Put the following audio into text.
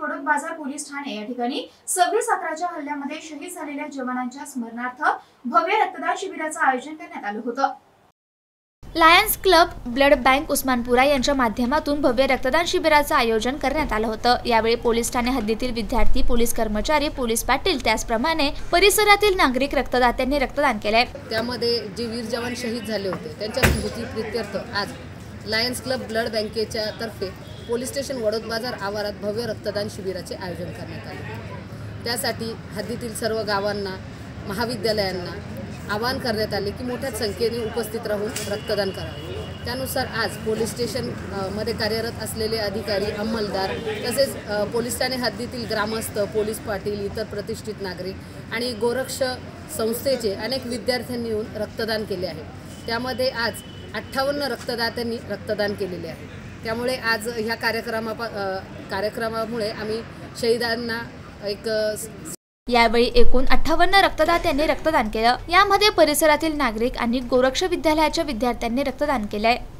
Vadodbazar police Thane या ठिकाणी 26/11च्या हल्ल्यामध्ये शहीद झालेल्या जवानांच्या स्मरणार्थ भव्य रक्तदान शिबिराचं आयोजन करण्यात आलं होतं। Lions club blood bank Osmanpura यांच्या माध्यमातून भव्य रक्तदान शिबिराचं आयोजन करण्यात आलं होतं। यावेळी पोलीस ठाणे हद्दीतील विद्यार्थी, पोलीस कर्मचारी, पोलीस पाटील त्याचप्रमाणे परिसरातील नागरिक रक्तदात्यांनी रक्तदान केलंय। त्यामध्ये जे वीर जवान शहीद झाले होते त्यांच्या स्मृती प्रीत्यर्थ आज लायन्स क्लब ब्लड बँकेच्या तर्फे पोलीस स्टेशन वडोदबाजार आवारात भव्य रक्तदान शिबिराचे आयोजन करण्यात आले। त्यासाठी हद्दीतील सर्व गावांना, महाविद्यालयांना आवाहन करण्यात आले की मोठ्या संख्येने उपस्थित राहून रक्तदान करावे। त्यानुसार आज पोलीस स्टेशन मध्ये कार्यरत असलेले अधिकारी, अंमलदार तसेच पोलीस ठाणे हद्दीतील ग्रामस्थ, पोलीस पाटील, इतर प्रतिष्ठित नागरिक आणि गोरक्ष संस्थेचे अनेक विद्यार्थ्यांनी येऊन रक्तदान केले आहे। त्यामध्ये आज 58 रक्तदात्यांनी रक्तदान केलेले आहे। त्यामुळे आज ह्या कार्यक्रमामुळे आम्ही शहीदांना एक यावेळी एकूण 58 रक्तदात्यांनी रक्तदान केलं। यामध्ये परिसरातील नागरिक आणि गोरक्ष विद्यालयाच्या विद्यार्थ्यांनी रक्तदान केलंय।